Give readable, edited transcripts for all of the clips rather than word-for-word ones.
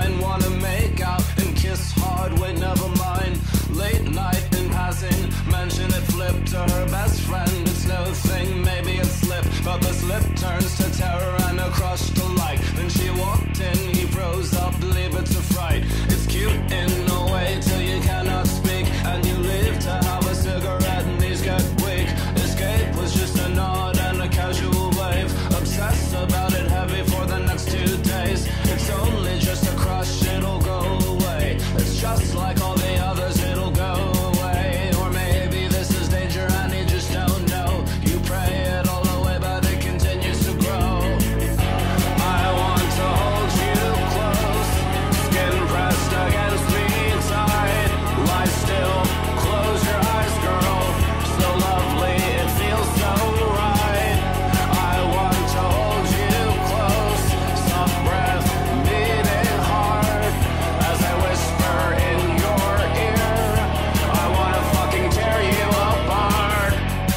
line. Wanna make out and kiss hard, wait, never mind. Late night in passing, mention it flipped to her best friend. It's no thing, maybe it slipped, but the slip turns to terror and a crush to like. Then she walked in, he froze up, leave it to fright. It's cute in a way till you cannot speak, and you leave to have a cigarette and these get weak. Escape was just a nod and a casual wave. Obsessed about it heavy for the next 2 days. It's only just a crush, it'll go away. It's just like all the others, it'll go away. Or maybe this is danger and you just don't know. You pray it all away but it continues to grow. I want to hold you close, skin pressed against me tight. Lie still, close your eyes, girl. So lovely, it feels so right. I want to hold you close, soft breath beating hard as I whisper in your ear. I want to fucking tear you apart.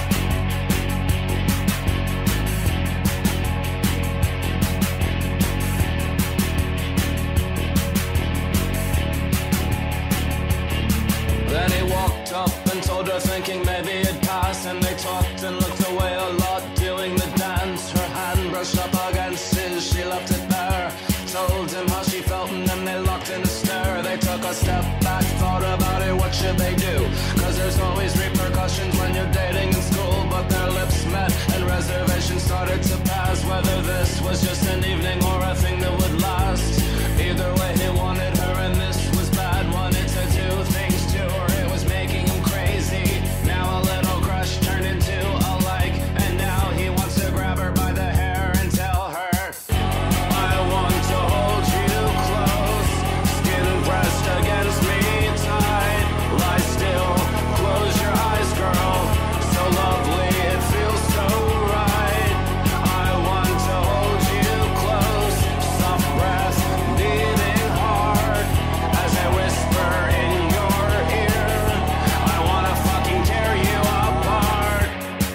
Then he walked up and told her, thinking maybe it'd pass. And they talked and looked away a lot, doing the dance. Her hand brushed up against his, she left it there. Told him how she felt and then they locked in a stare. They took a step back, thought about it, what should they do? Cause there's always repercussions when you're dating in school. But their lips met and reservations started to pass. Whether this was just an evening or a thing that would last. Either way he wanted her and this was bad. Wanted to do things to her, it was making him crazy. Now a little crush turned into a like, and now he wants to grab her by the hair and tell her, I want to hold you close, skin pressed against me tight. Lie still, close your eyes, girl. So lovely, it feels so right. I want to hold you close, soft breath beating hard as I whisper in your ear. I wanna fucking tear you apart.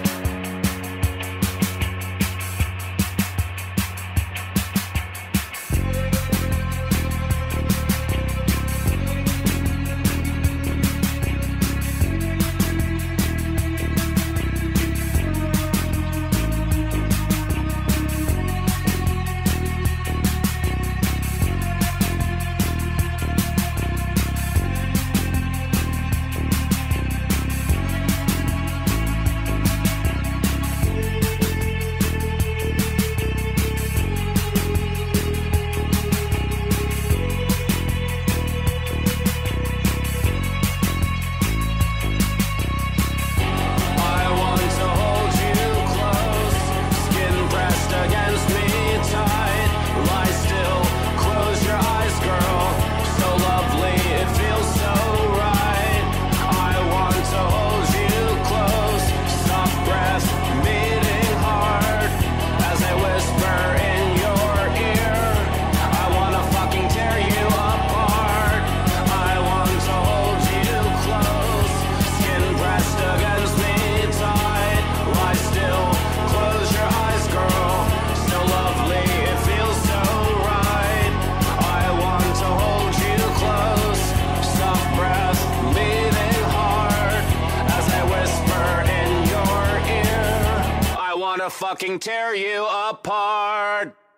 I want to hold you close, skin pressed against me tight. Lie still, close your eyes, girl. So lovely, it feels so right. I want to hold you close, soft breath beating hard as I whisper in your ear. I wanna fucking tear you apart. I want to hold you close, skin pressed against me tight. Lie still, close your eyes, girl. So lovely, it feels so right. I want to hold you close, soft breath beating hard as I whisper in your ear. I wanna fucking tear you apart.